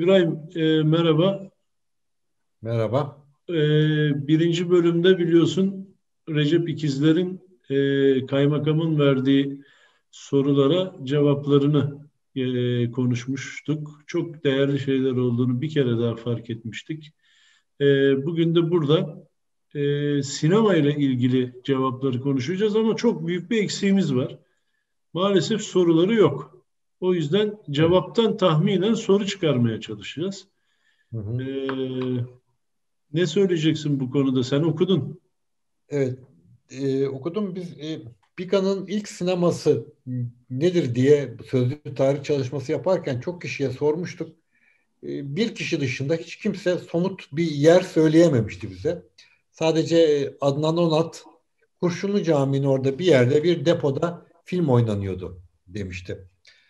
İbrahim, merhaba. Merhaba. E, Birinci bölümde biliyorsun Recep İkizler'in kaymakamın verdiği sorulara cevaplarını konuşmuştuk. Çok değerli şeyler olduğunu bir kere daha fark etmiştik. E, Bugün de burada sinema ile ilgili cevapları konuşacağız ama çok büyük bir eksiğimiz var. Maalesef soruları yok. O yüzden Evet. cevaptan tahminen soru çıkarmaya çalışacağız. Hı hı. Ee, Ne söyleyeceksin bu konuda? Sen okudun. Evet. Okudum. Biga'nın ilk sineması nedir diye sözlü tarih çalışması yaparken çok kişiye sormuştuk. Bir kişi dışında hiç kimse somut bir yer söyleyememişti bize. Sadece Adnan Onat Kurşunlu Camii'nin orada bir yerde bir depoda film oynanıyordu demişti.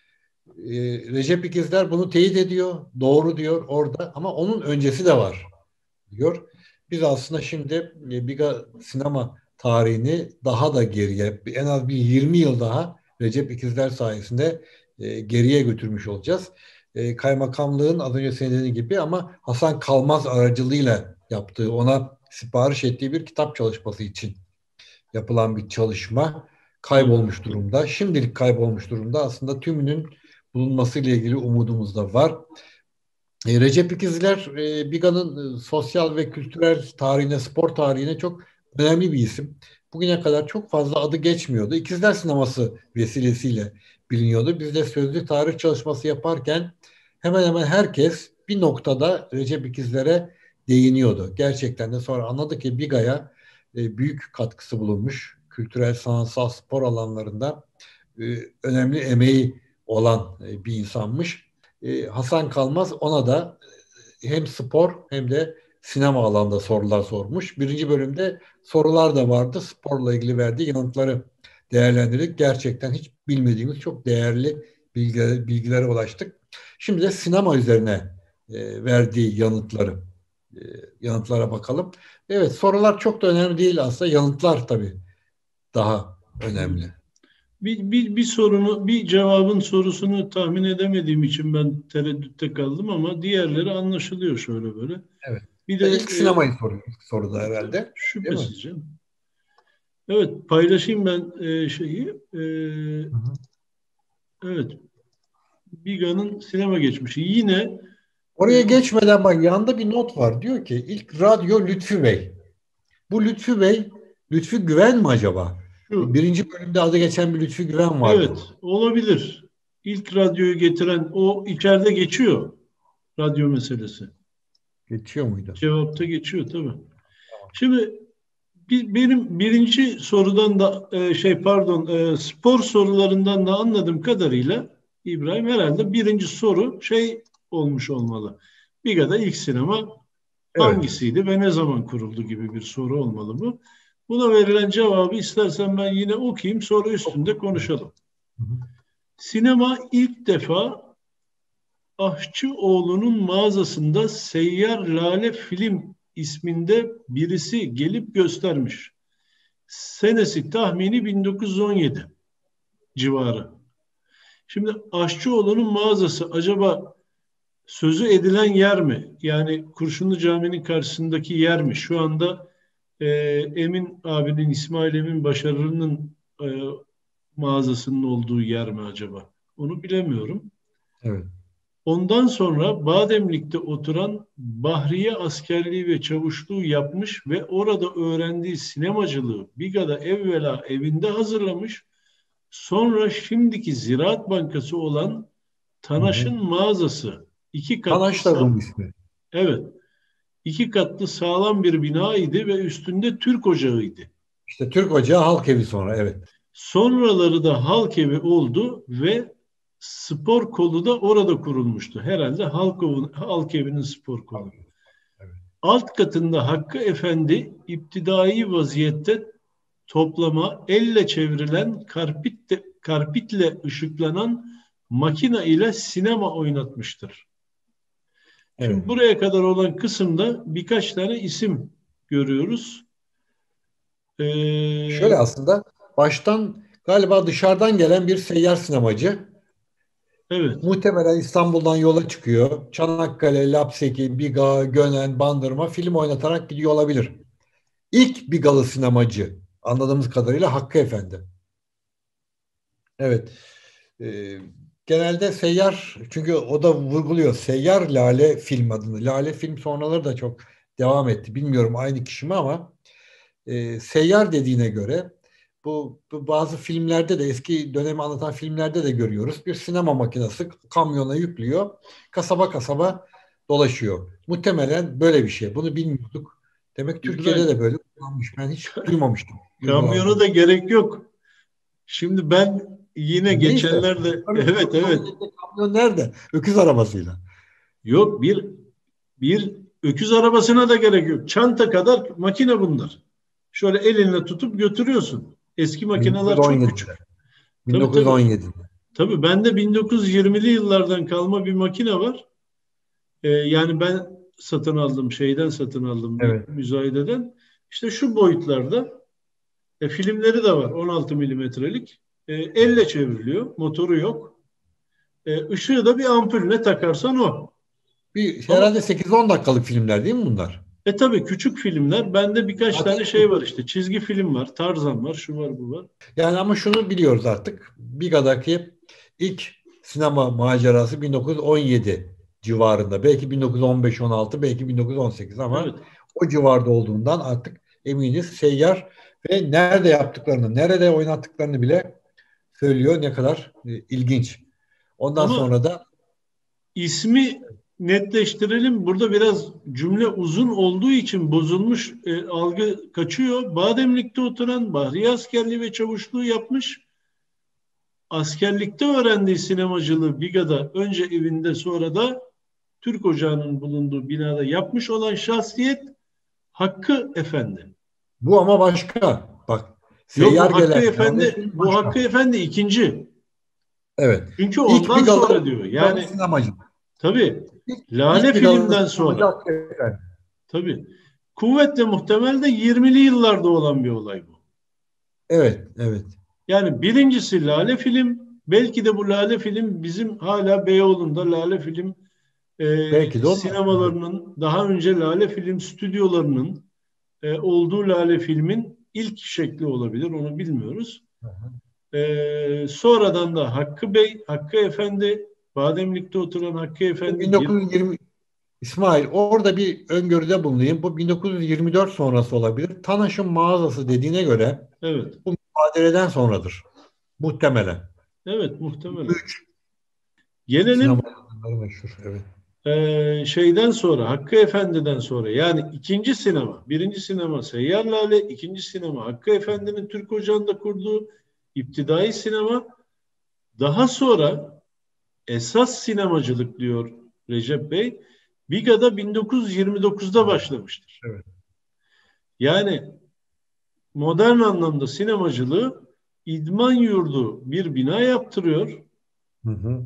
Recep İkizler bunu teyit ediyor. Doğru diyor orada ama onun öncesi de var diyor. Biz aslında şimdi Biga sinema tarihini daha da geriye en az bir 20 yıl daha Recep İkizler sayesinde geriye götürmüş olacağız. Kaymakamlığın az önce senin dediğin gibi ama Hasan Kalmaz aracılığıyla yaptığı, ona sipariş ettiği bir kitap çalışması için yapılan bir çalışma Evet. kaybolmuş durumda. Şimdilik kaybolmuş durumda. Aslında tümünün bulunması ile ilgili umudumuz da var. Recep İkizler Biga'nın sosyal ve kültürel tarihine, spor tarihine çok önemli bir isim. Bugüne kadar çok fazla adı geçmiyordu. İkizler Sineması vesilesiyle biliniyordu. Biz de sözlü tarih çalışması yaparken hemen hemen herkes bir noktada Recep İkizler'e değiniyordu. Gerçekten de sonra anladık ki Biga'ya büyük katkısı bulunmuş. Kültürel, sanatsal, spor alanlarında e, önemli emeği olan bir insanmış. Hasan Kalmaz ona da hem spor hem de sinema alanında sorular sormuş. Birinci bölümde sorular da vardı. Sporla ilgili verdiği yanıtları değerlendirdik. Gerçekten hiç bilmediğimiz çok değerli bilgilere ulaştık. Şimdi de sinema üzerine verdiği e, yanıtlara bakalım. Evet, sorular çok da önemli değil aslında. Yanıtlar tabii daha Evet. önemli. Bir cevabın sorusunu tahmin edemediğim için ben tereddütte kaldım ama diğerleri anlaşılıyor şöyle böyle. Evet. Bir de İlk sinemayı soruyor ilk soruda herhalde. Değil mi? şüphesiz canım. Evet, paylaşayım ben şeyi. Hı hı. Evet, Biga'nın sinema geçmişi. Yine e, Oraya geçmeden bak yanında bir not var. Diyor ki ilk radyo Lütfü Bey. Bu Lütfü Bey, Lütfü Güven mi acaba? şu Birinci bölümde adı geçen bir Lütfü Güven vardı. Evet, olabilir. İlk radyoyu getiren o içeride geçiyor radyo meselesi. Geçiyor muydu? Cevapta geçiyor tabii. Şimdi benim birinci sorudan da spor sorularından da anladığım kadarıyla İbrahim herhalde birinci soru olmuş olmalı. Biga'da ilk sinema Evet. hangisiydi ve ne zaman kuruldu gibi bir soru olmalı bu. Buna verilen cevabı istersen ben yine okuyayım sonra üstünde Evet. konuşalım. Hı hı. Sinema ilk defa Aşçıoğlu'nun mağazasında Seyyar Lale Film isminde birisi gelip göstermiş. Senesi tahmini 1917 civarı. Şimdi Aşçıoğlu'nun mağazası acaba sözü edilen yer mi? Yani Kurşunlu Camii'nin karşısındaki yer mi? Şu anda Emin abinin, İsmail Emin Başarırı'nın mağazasının olduğu yer mi acaba? Onu bilemiyorum. Evet. Ondan sonra Bademlik'te oturan Bahriye askerliği ve çavuşluğu yapmış ve orada öğrendiği sinemacılığı Biga'da evvela evinde hazırlamış. Sonra şimdiki Ziraat Bankası olan Hı hı. Tanaş'ın mağazası iki katlı Tanaş da Rum ismi. evet, iki katlı sağlam bir bina idi ve üstünde Türk ocağıydı. İşte Türk Ocağı Halk Evi sonra. Evet. Sonraları da halk evi oldu ve spor kolu da orada kurulmuştu. Herhalde halk evinin spor Halk kolu. Evi. Evet. Alt katında Hakkı Efendi iptidai vaziyette toplama, elle çevrilen karpitle ışıklanan makina ile sinema oynatmıştır. Evet. Şimdi buraya kadar olan kısımda birkaç tane isim görüyoruz. Ee, Şöyle aslında baştan galiba dışarıdan gelen bir seyyar sinemacı. Evet. Muhtemelen İstanbul'dan yola çıkıyor. Çanakkale, Lapseki, Biga, Gönen, Bandırma film oynatarak gidiyor olabilir. İlk Bigalı sinemacı anladığımız kadarıyla Hakkı Efendi. Evet. Ee, Genelde seyyar, çünkü o da vurguluyor. Seyyar Lale film adını. Lale film sonraları da çok devam etti. Bilmiyorum aynı kişi mi ama seyyar dediğine göre bu bazı filmlerde de, eski dönemi anlatan filmlerde de görüyoruz. Bir sinema makinesi kamyona yüklüyor. Kasaba kasaba dolaşıyor. Muhtemelen böyle bir şey. Bunu bilmiyorduk. Demek Türkiye'de İbrahim, de böyle kullanmış. Ben hiç duymamıştım kamyona uygulanda. da gerek yok. Şimdi ben yine Neyse. geçenlerde Tabii evet, evet, kamyon nerede? Öküz arabasıyla. yok, bir öküz arabasına da gerek yok. Çanta kadar makine bunlar. Şöyle elinle tutup götürüyorsun. Eski makineler çok 1917'de. küçük. Tabii, tabii. 1917'de. Tabii bende 1920'li yıllardan kalma bir makine var. Yani ben satın aldım bir Evet. müzayededen. İşte şu boyutlarda filmleri de var 16 milimetrelik. Elle çevriliyor. Motoru yok. Işığı da bir ampulüne takarsan o. Ama Herhalde 8-10 dakikalık filmler değil mi bunlar? tabii küçük filmler. Bende birkaç Zaten tane şey var işte. Çizgi film var. Tarzan var. Şu var, bu var. yani ama şunu biliyoruz artık. Biga'daki ilk sinema macerası 1917 civarında. Belki 1915-16, belki 1918 ama Evet. o civarda olduğundan artık eminiz. Seyyar ve nerede yaptıklarını, nerede oynattıklarını bile söylüyor. Ne kadar ilginç. Ondan Ama sonra da ismi netleştirelim. Burada biraz cümle uzun olduğu için bozulmuş, algı kaçıyor. Bademlik'te oturan, Bahriye askerliği ve çavuşluğu yapmış. Askerlikte öğrendiği sinemacılığı Biga'da, önce evinde sonra da Türk Ocağı'nın bulunduğu binada yapmış olan şahsiyet Hakkı Efendi. bu ama başka. Bak, Yok, seyyar bu Hakkı gelen Lale Efendi, film bu Hakkı başka. Efendi ikinci. Evet. Çünkü İlk ondan sonra Bigalı, diyor. Bigalı Yani sinemacı. tabii Lale İlk Bigalı filmden sinemacı sonra. Hakkı Efendi. Tabii. Kuvvetle muhtemel de 20'li yıllarda olan bir olay bu. Evet, evet. Yani birincisi Lale Film. Belki de bu Lale Film bizim hala Beyoğlu'nda Lale Film Belki de onlar. Evet. sinemalarının, daha önce Lale Film stüdyolarının olduğu Lale Film'in ilk şekli olabilir. Onu bilmiyoruz. Hı hı. Sonradan da Hakkı Bey, Hakkı Efendi, Bademlik'te oturan Hakkı Bu Efendi 1920 İsmail, orada bir öngörüde bulunayım. Bu 1924 sonrası olabilir. Tanaş'ın mağazası dediğine göre evet, bu mübadeleden sonradır. Muhtemelen. evet, muhtemelen. Üç sinema Gelelim yıldızları meşhur. Evet. şeyden sonra, Hakkı Efendi'den sonra, yani ikinci sinema, birinci sinema Seyyar Lale, ikinci sinema Hakkı Efendi'nin Türk Ocağı'nda kurduğu iptidai sinema. Daha sonra esas sinemacılık diyor Recep Bey, Biga'da 1929'da başlamıştır. Evet. Yani modern anlamda sinemacılığı idman yurdu bir bina yaptırıyor. Hı hı.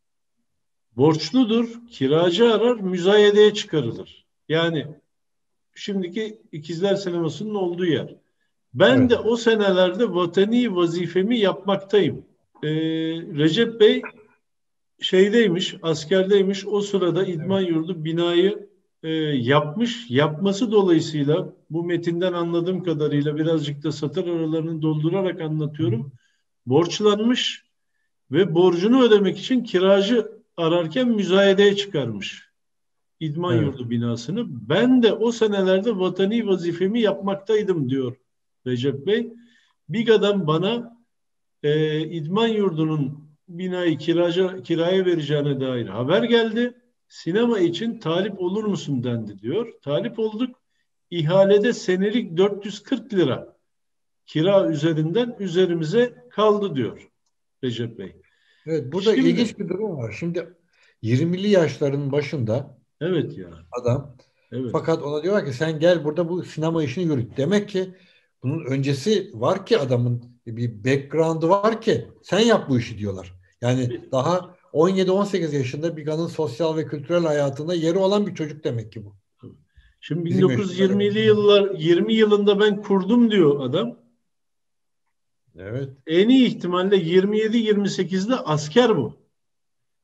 Borçludur, kiracı arar, müzayedeye çıkarılır. Yani şimdiki İkizler Sineması'nın olduğu yer. Ben Evet. de o senelerde vatani vazifemi yapmaktayım. Recep Bey şeydeymiş, askerdeymiş. O sırada idman Evet. yurdu binayı yapmış. Yapması dolayısıyla bu metinden anladığım kadarıyla birazcık da satır aralarını doldurarak Hı hı. anlatıyorum. Borçlanmış ve borcunu ödemek için kiracı ararken müzayedeye çıkarmış idman Evet. yurdu binasını. Ben de o senelerde vatani vazifemi yapmaktaydım diyor Recep Bey. Biga'dan bana idman yurdunun binayı kiraya vereceğine dair haber geldi. Sinema için talip olur musun dendi diyor. Talip olduk. İhalede senelik 440 lira kira üzerinden üzerimize kaldı diyor Recep Bey. Evet. Burada Şimdi ilginç bir durum var. Şimdi 20'li yaşların başında evet ya, adam, evet. fakat ona diyorlar ki sen gel burada bu sinema işini yürüt. Demek ki bunun öncesi var ki, adamın bir background'ı var ki sen yap bu işi diyorlar. Yani Tabii. daha 17-18 yaşında Biga'nın sosyal ve kültürel hayatında yeri olan bir çocuk demek ki bu. Şimdi Bizim yaşımızda en 1920'li azından. yıllar 20 yılında ben kurdum diyor adam. Evet. En iyi ihtimalle 27-28'de asker bu.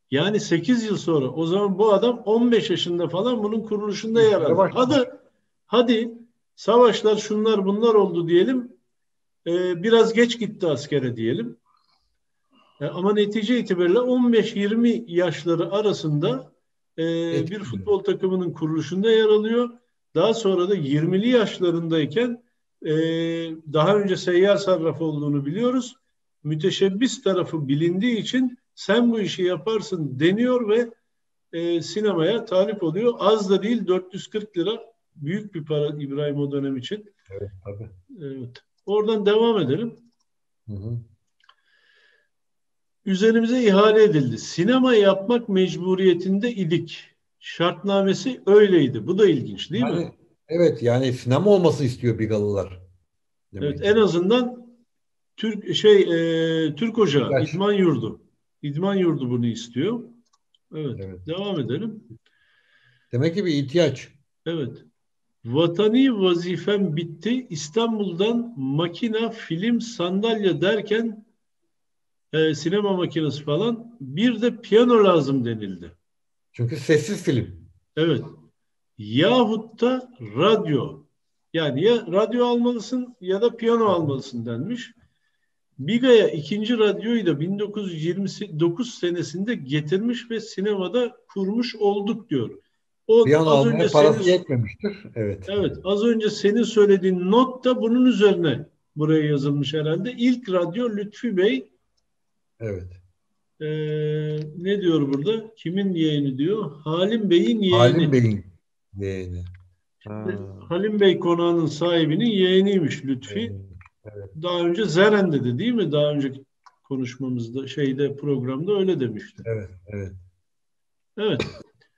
Yani 8 yıl sonra o zaman bu adam 15 yaşında falan bunun kuruluşunda yer aldı. Hadi savaşlar şunlar bunlar oldu diyelim. Biraz geç gitti askere diyelim. Ama netice itibariyle 15-20 yaşları arasında bir futbol takımının kuruluşunda yer alıyor. Daha sonra da 20'li yaşlarındayken e, daha önce seyyar sarraf olduğunu biliyoruz. Müteşebbis tarafı bilindiği için sen bu işi yaparsın deniyor ve sinemaya talip oluyor. Az da değil, 440 lira büyük bir para İbrahim o dönem için. Evet, tabii. Evet. Oradan devam edelim. Hı hı. Üzerimize ihale edildi. Sinema yapmak mecburiyetinde idik. Şartnamesi öyleydi. Bu da ilginç değil mi? Evet, yani sinema olması istiyor Bigalılar. Evet, Demek en ki. azından Türk Ocağı, İhtiyaç. İdman Yurdu. İdman Yurdu bunu istiyor. Evet, Evet. devam edelim. Demek ki bir ihtiyaç. Evet. Vatani vazifem bitti. İstanbul'dan makina, film, sandalye derken sinema makinesi falan. Bir de piyano lazım denildi. Çünkü sessiz film. Evet. Yahut da radyo. Yani ya radyo almalısın ya da piyano almalısın denmiş. Biga'ya ikinci radyoyu da 1929 senesinde getirmiş ve sinemada kurmuş olduk diyor. Bir O an az önce almaya parası yetmemiştir. Evet. evet, az önce senin söylediğin not da bunun üzerine buraya yazılmış herhalde. İlk radyo Lütfi Bey Evet. ne diyor burada? Kimin yeğeni diyor? Halim Bey'in Halim yeğeni. Bey'in yeğeni. Ha. Halim Bey konağının sahibinin yeğeniymiş Lütfi. Evet. Daha önce Zeren'de de değil mi? Daha önceki konuşmamızda programda öyle demişti. Evet. Evet. Evet.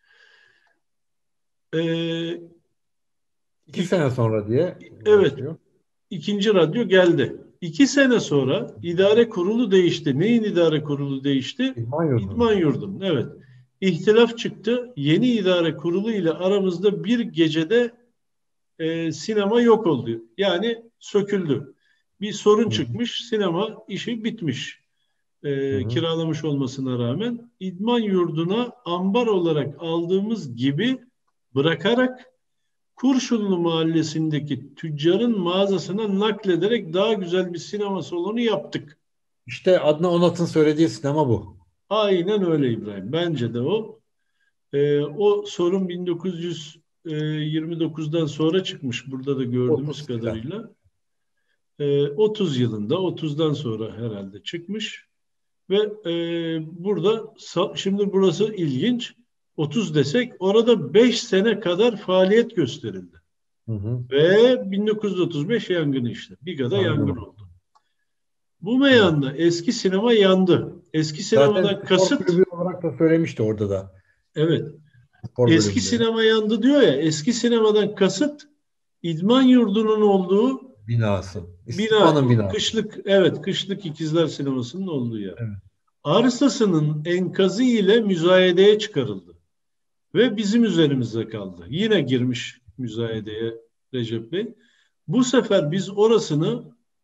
Ee, 2 sene sonra diye evet. başlıyor. İkinci radyo geldi. 2 sene sonra idare kurulu değişti. Neyin idare kurulu değişti? İdman yurdu. İdman yurdunun. Evet. İhtilaf çıktı. Yeni idare kurulu ile aramızda bir gecede sinema yok oldu. Yani söküldü. Bir sorun Hı çıkmış. Sinema işi bitmiş. hı. Kiralamış olmasına rağmen idman yurduna ambar olarak aldığımız gibi bırakarak Kurşunlu Mahallesi'ndeki tüccarın mağazasına naklederek daha güzel bir sinema salonu yaptık. İşte Adnan Onat'ın söylediği sinema bu. Aynen öyle İbrahim. Bence de o. O sorun 1929'dan sonra çıkmış. Burada da gördüğümüz 30 filan. kadarıyla. 30 yılında, 30'dan sonra herhalde çıkmış. Ve burada şimdi burası ilginç. 30 desek orada 5 sene kadar faaliyet gösterildi. Hı hı. Ve 1935 yangını işte. Biga'da Yangın yangın oldu. oldu. Bu Evet. meyanda eski sinema yandı. Eski Zaten sinemadan spor kasıt, kulübü olarak da söylemişti orada da. evet, Spor eski bölümünde. sinema yandı diyor ya, eski sinemadan kasıt idman yurdunun olduğu Binası. bina, İstifanın binası. kışlık İkizler Sineması'nın olduğu yer. Evet. Arsasının enkazı ile müzayedeye çıkarıldı. Ve bizim üzerimize kaldı. Yine girmiş müzayedeye Recep Bey. Bu sefer biz orasını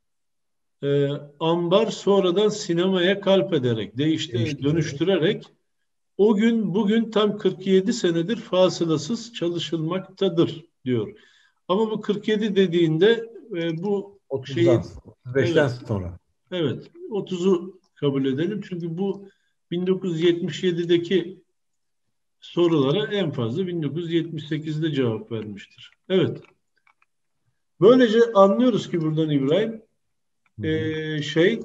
ambar sonradan sinemaya kalp ederek, Değiştirerek. dönüştürerek o gün bugün tam 47 senedir fasılasız çalışılmaktadır diyor. Ama bu 47 dediğinde bu 30'dan, şeyin 35'ten evet sonra. evet 30'u kabul edelim. Çünkü bu 1977'deki sorulara en fazla 1978'de cevap vermiştir. Evet. Böylece anlıyoruz ki buradan İbrahim Hı hı. şey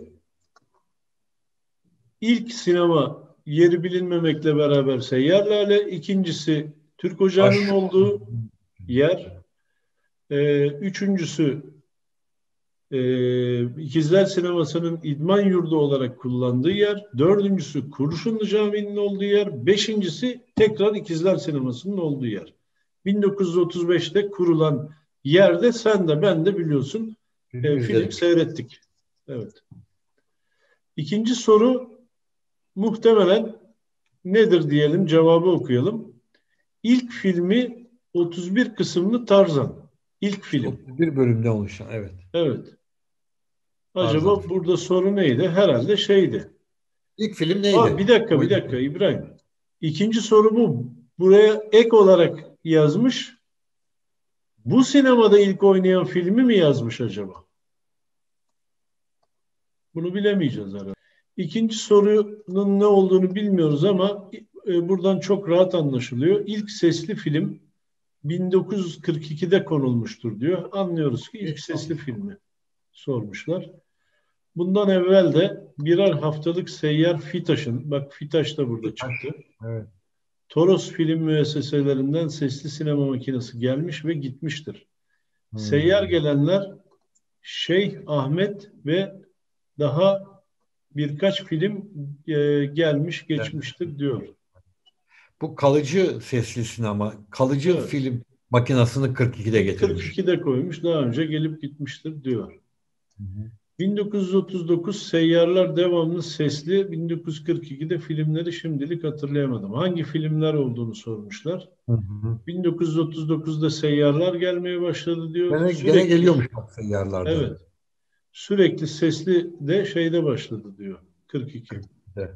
ilk sinema yeri bilinmemekle beraber Seyyar Lale, ikincisi Türk Ocağı'nın Aş. olduğu yer, üçüncüsü İkizler Sineması'nın idman yurdu olarak kullandığı yer, dördüncüsü Kurşunlu Camii'nin olduğu yer, beşincisi tekrar İkizler Sineması'nın olduğu yer. 1935'te kurulan yerde sen de ben de biliyorsun Film film izledik. seyrettik. Evet. İkinci soru muhtemelen nedir diyelim, cevabı okuyalım. İlk filmi 31 kısımlı Tarzan. İlk İşte film. 31 bölümde oluşan. Evet. Evet. Tarzan Acaba filmi. burada soru neydi? Herhalde şeydi. İlk film Bir neydi? dakika, bir dakika İbrahim. İkinci soru bu. Buraya ek olarak yazmış. Bu sinemada ilk oynayan filmi mi yazmış acaba? Bunu bilemeyeceğiz herhalde. İkinci sorunun ne olduğunu bilmiyoruz ama buradan çok rahat anlaşılıyor. İlk sesli film 1942'de konulmuştur diyor. Anlıyoruz ki ilk sesli filmi sormuşlar. Bundan evvel de birer haftalık seyyar FİTAŞ'ın, bak FİTAŞ da burada çıktı. Evet. Toros film müesseselerinden sesli sinema makinesi gelmiş ve gitmiştir. Seyyar gelenler Şeyh Ahmet ve daha birkaç film gelmiş geçmiştir diyor. Bu kalıcı sesli sinema, kalıcı Evet. film makinesini 42'de getirmiş. 42'de koymuş, daha önce gelip gitmiştir diyor. 1939 Seyyarlar devamlı sesli, 1942'de filmleri şimdilik hatırlayamadım. Hangi filmler olduğunu sormuşlar. 1939'da Seyyarlar gelmeye başladı diyor. Gene geliyormuş bak seyyarlarda. Evet. Sürekli sesli de şeyde başladı diyor. 42. Evet.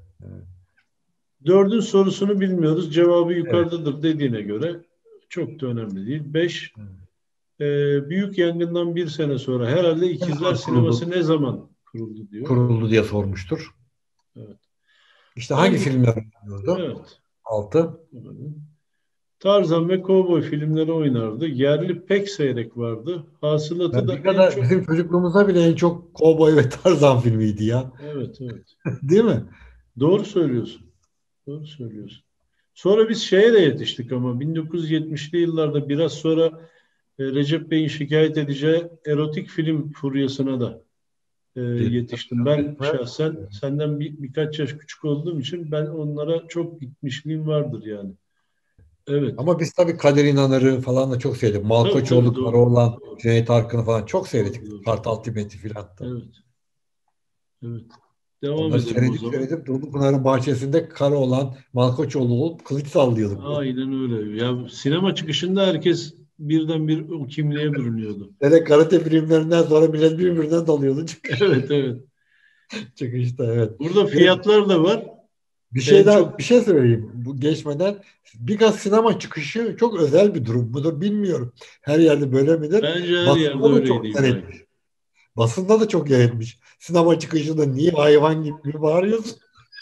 Dördün sorusunu bilmiyoruz. Cevabı yukarıdadır dediğine göre çok da önemli değil. 5. Büyük yangından bir sene sonra herhalde İkizler Sineması ne zaman kuruldu diyor. Kuruldu diye sormuştur. Evet. İşte hangi filmler oynuyordu? Evet. 6. Tarzan ve Kovboy filmleri oynardı. Yerli pek seyrek vardı. Hasılatı da en çok... Bizim çocukluğumuzda bile en çok Kovboy ve Tarzan filmiydi ya. Evet, evet. Değil mi? Doğru söylüyorsun. Doğru söylüyorsun. Sonra biz şeye de yetiştik ama 1970'li yıllarda biraz sonra Recep Bey'in şikayet edeceği erotik film furyasına da yetiştim. Ben şahsen senden birkaç yaş küçük olduğum için ben onlara çok gitmişliğim vardır yani. Evet. Ama biz tabii Kader İnanır'ı falan da çok seyrettik. Malkoçoğlu, Karaoğlan, Cüneyt Arkın'ı falan çok seyrettik. Doğru. Kartal Tibet'i filan da. Evet. Evet. Devam Onları edelim o zaman. seyredip Dumlupınar'ın bahçesinde Karaoğlan, Malkoçoğlu olup kılıç sallıyorduk. Aynen öyle. Ya sinema çıkışında herkes birden bir o kimliğe bürünüyordu. Hele karate filmlerinden sonra millet birbirinden dalıyordu. Evet, evet. Çıkışta evet. Burada fiyatlar da var. Bir şey söyleyeyim bu geçmeden. Biggaz sinema çıkışı çok özel bir durum mudur bilmiyorum. Her yerde böyle midir? Bence her yerde Basında da çok öyleydi yer İbrahim. etmiş. Basında da çok yer etmiş. Sinema çıkışında niye hayvan gibi bağırıyorsun?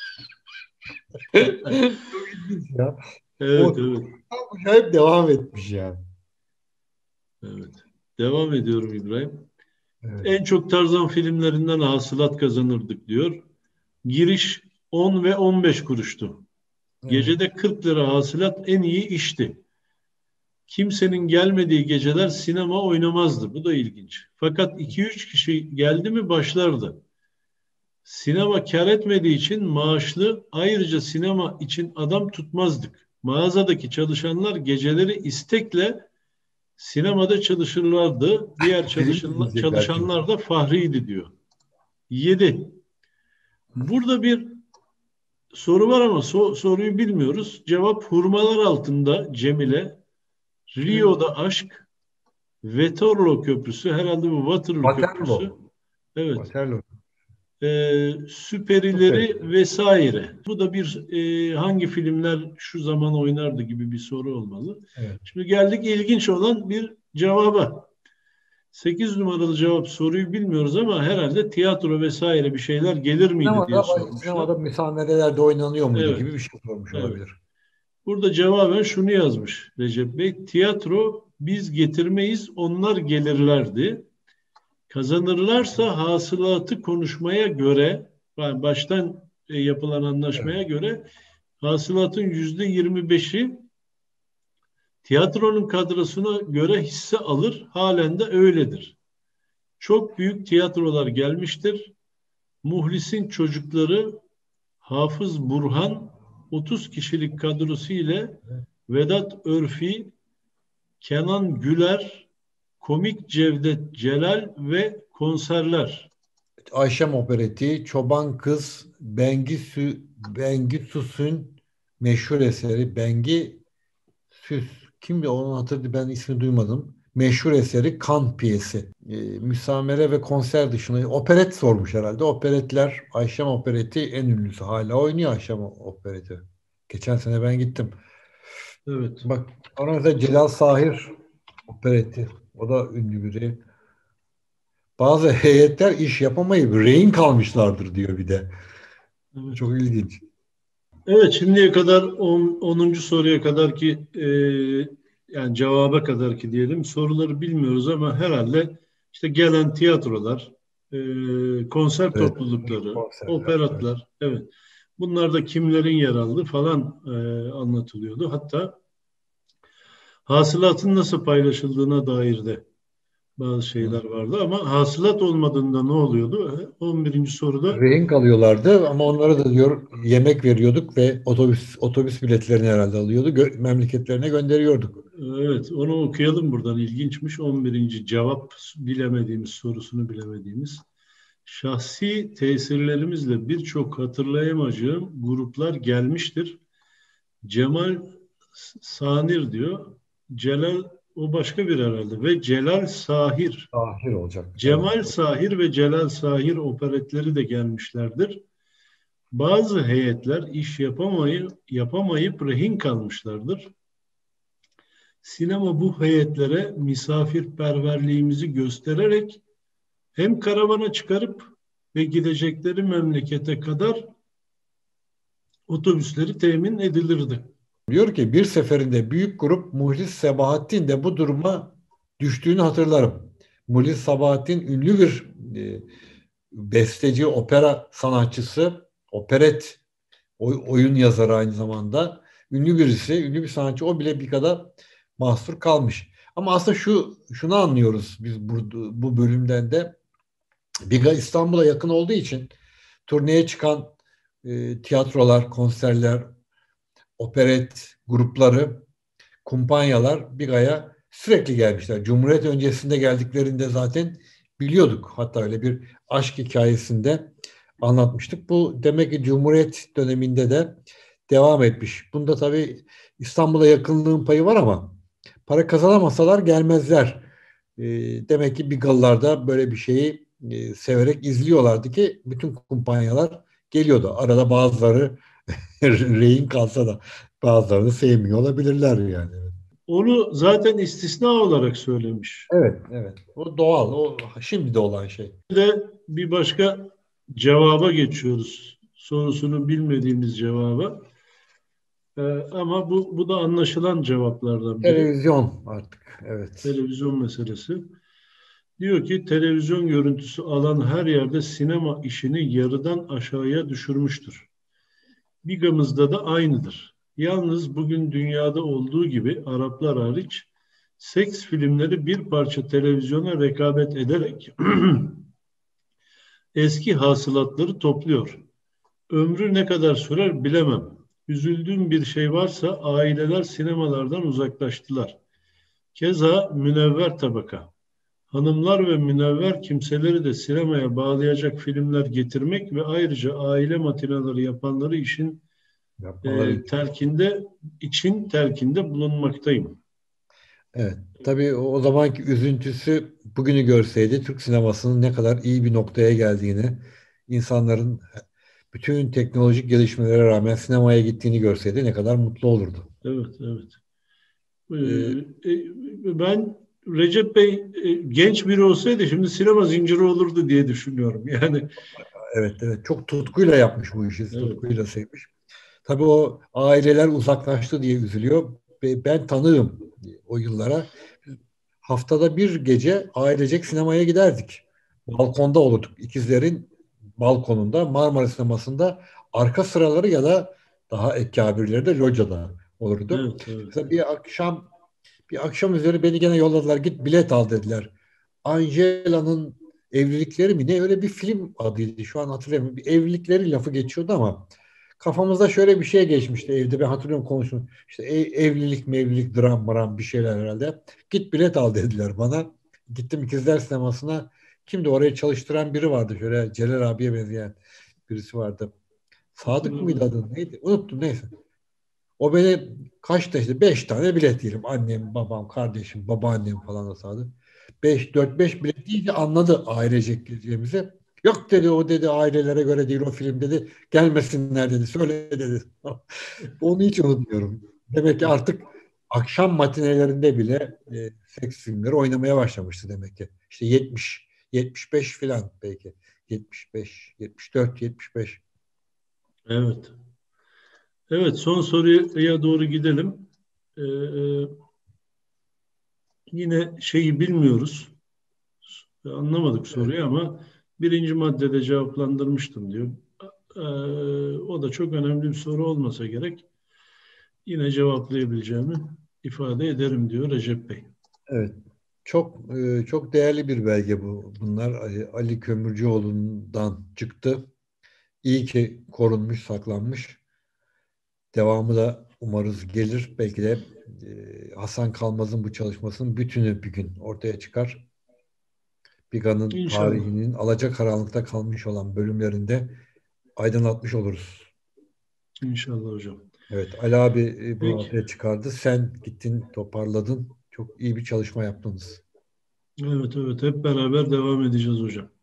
Çok ilginç ya. Evet, evet. Hep devam etmiş yani. Evet. Devam ediyorum İbrahim. Evet. En çok Tarzan filmlerinden hasılat kazanırdık diyor. Giriş 10 ve 15 kuruştu. Evet. Gecede 40 lira hasılat en iyi işti. Kimsenin gelmediği geceler sinema oynamazdı. Bu da ilginç. Fakat 2-3 kişi geldi mi başlardı. Sinema kar etmediği için maaşlı, ayrıca sinema için adam tutmazdık. Mağazadaki çalışanlar geceleri istekle sinemada çalışırlardı. Diğer çalışanlar da fahriydi diyor. 7. Burada bir soru var ama soruyu bilmiyoruz. Cevap hurmalar altında Cemile, Rio'da aşk, Waterloo Köprüsü, herhalde bu Waterloo Köprüsü. Evet. Waterloo. Süperileri vesaire. Bu da bir hangi filmler şu zaman oynardı gibi bir soru olmalı. Evet. Şimdi geldik ilginç olan bir cevaba. 8 numaralı cevap, soruyu bilmiyoruz ama herhalde tiyatro vesaire bir şeyler gelir miydi diye sormuşlar. Sinemada müsamerelerde oynanıyor muydu Evet. gibi bir şey sormuş olabilir. Burada cevaben şunu yazmış Recep Bey. Tiyatro biz getirmeyiz, onlar gelirlerdi. Kazanırlarsa hasılatı konuşmaya göre, yani baştan yapılan anlaşmaya göre hasılatın %25'i tiyatronun kadrosuna göre hisse alır. Halen de öyledir. Çok büyük tiyatrolar gelmiştir. Muhlis'in çocukları Hafız Burhan 30 kişilik kadrosu ile Vedat Örfi, Kenan Güler, Komik Cevdet Celal ve konserler. Ayşem Opereti, Çoban Kız, Bengi Süs'ün meşhur eseri Bengi Süs. Kimdi onu hatırladı, ben ismini duymadım. meşhur eseri Kan piyesi. Müsamere ve konser dışında operet sormuş herhalde. Operetler, Ayşem opereti en ünlüsü. Hala oynuyor Ayşem opereti. Geçen sene ben gittim. Evet. Bak sonra da Celal Sahir opereti. O da ünlü biri. Bazı heyetler iş yapamayıp rehin kalmışlardır diyor bir de. Evet. Çok ilginç. Evet, şimdiye kadar 10. soruya kadar ki yani cevaba kadar ki diyelim soruları bilmiyoruz ama herhalde işte gelen tiyatrolar, konser Evet. toplulukları, Konserler. Evet. operatlar, evet. Bunlarda kimlerin yer aldığı falan anlatılıyordu. Hatta hasılatın nasıl paylaşıldığına dair de bazı şeyler vardı ama hasılat olmadığında ne oluyordu? 11. soruda Rehin kalıyorlardı ama onlara da diyor yemek veriyorduk ve otobüs biletlerini herhalde alıyordu. Memleketlerine gönderiyorduk. evet, onu okuyalım buradan. İlginçmiş. 11. cevap bilemediğimiz sorusunu bilemediğimiz. Şahsi tesirlerimizle birçok hatırlayamayacağım gruplar gelmiştir. Cemal Sanir diyor. Celal o başka bir herhalde ve Celal Sahir. Ahir olacak. Evet. Cemal Sahir ve Celal Sahir operetleri de gelmişlerdir. Bazı heyetler iş yapamayıp rehin kalmışlardır. Sinema bu heyetlere misafirperverliğimizi göstererek hem karavana çıkarıp ve gidecekleri memlekete kadar otobüsleri temin edilirdi. Diyor ki bir seferinde büyük grup Muhlis Sebahattin de bu duruma düştüğünü hatırlarım. Muhlis Sebahattin ünlü bir besteci, opera sanatçısı, operet oyun yazarı aynı zamanda. Ünlü birisi, ünlü bir sanatçı. O bile bir kadar mahsur kalmış. Ama aslında şunu anlıyoruz biz bu bölümden de. Biga İstanbul'a yakın olduğu için turneye çıkan tiyatrolar, konserler, operet grupları, kumpanyalar Biga'ya sürekli gelmişler. Cumhuriyet öncesinde geldiklerinde zaten biliyorduk. Hatta öyle bir aşk hikayesinde anlatmıştık. Bu demek ki Cumhuriyet döneminde de devam etmiş. Bunda tabii İstanbul'a yakınlığın payı var ama para kazanamasalar gelmezler. Demek ki Bigalılar da böyle bir şeyi severek izliyorlardı ki bütün kumpanyalar geliyordu. Arada bazıları rehin kalsa da bazılarını sevmiyor olabilirler yani. Onu zaten istisna olarak söylemiş. Evet, evet. O doğal. O şimdi de olan şey. Bir de bir başka cevaba geçiyoruz. Sorusunu bilmediğimiz cevaba. Ama bu da anlaşılan cevaplardan biri. Televizyon artık. Evet. Televizyon meselesi. Diyor ki televizyon görüntüsü alan her yerde sinema işini yarıdan aşağıya düşürmüştür. Bigamızda da aynıdır. Yalnız bugün dünyada olduğu gibi Araplar hariç seks filmleri bir parça televizyona rekabet ederek eski hasılatları topluyor. Ömrü ne kadar sürer bilemem. Üzüldüğüm bir şey varsa aileler sinemalardan uzaklaştılar. Keza münevver tabaka. Hanımlar ve münevver kimseleri de sinemaya bağlayacak filmler getirmek ve ayrıca aile matinaları yapanları işin Yapmaları için. telkinde bulunmaktayım. Evet. Tabii o zamanki üzüntüsü bugünü görseydi Türk sinemasının ne kadar iyi bir noktaya geldiğini, insanların bütün teknolojik gelişmelere rağmen sinemaya gittiğini görseydi ne kadar mutlu olurdu. Evet, evet. Ee, Ben Recep Bey genç biri olsaydı şimdi sinema zinciri olurdu diye düşünüyorum. Yani evet, evet. Çok tutkuyla yapmış bu işi. evet, Tutkuyla sevmiş. Tabii o aileler uzaklaştı diye üzülüyor. Ve ben tanığım o yıllara. Haftada bir gece ailecek sinemaya giderdik. Balkonda olurduk. İkizlerin balkonunda, Marmara Sineması'nda arka sıraları ya da daha ekabirleri de locada olurduk. evet, evet. Mesela bir akşam üzeri beni gene yolladılar. Git bilet al dediler. Angela'nın evlilikleri mi ne öyle bir film adıydı. Şu an hatırlamıyorum. Bir evlilikleri lafı geçiyordu ama kafamızda şöyle bir şey geçmişti evde. Ben hatırlıyorum konuştum. İşte evlilik mevlilik dram bir şeyler herhalde. Git bilet al dediler bana. Gittim İkizler Sineması'na. Kimdi orayı çalıştıran biri vardı. Şöyle Celal abiye benzeyen birisi vardı. Sadık mıydı Hatırlamıyorum. adı? Neydi? Unuttum neyse. O beni kaçta işte 5 tane bilet diyelim. Annem, babam, kardeşim, babaannem falan da sağladı. 4-5 bilet deyince anladı ailecek gideceğimizi. Yok dedi, o dedi ailelere göre değil o film dedi. Gelmesinler dedi. Söyle dedi. Onu hiç unutmuyorum. Demek ki artık akşam matinelerinde bile seks filmleri oynamaya başlamıştı demek ki. İşte 70, 75 filan belki. 75, 74, 75. Evet. Evet, son soruya doğru gidelim. Ee, Yine şeyi bilmiyoruz. Anlamadık Evet. soruyu ama birinci maddede cevaplandırmıştım diyor. Ee, O da çok önemli bir soru olmasa gerek. Yine cevaplayabileceğimi ifade ederim diyor Recep Bey. Evet. Çok değerli bir belge bu. Bunlar Ali Kömürcüoğlu'ndan çıktı. İyi ki korunmuş, saklanmış. Devamı da umarız gelir. Belki de Hasan Kalmaz'ın bu çalışmasının bütünü bir gün ortaya çıkar. Biga'nın İnşallah. tarihinin alacakaranlıkta kalmış olan bölümlerinde aydınlatmış oluruz. İnşallah hocam. Evet, Ali abi bunu Peki. ortaya çıkardı. Sen gittin, toparladın. Çok iyi bir çalışma yaptınız. Evet, evet, hep beraber devam edeceğiz hocam.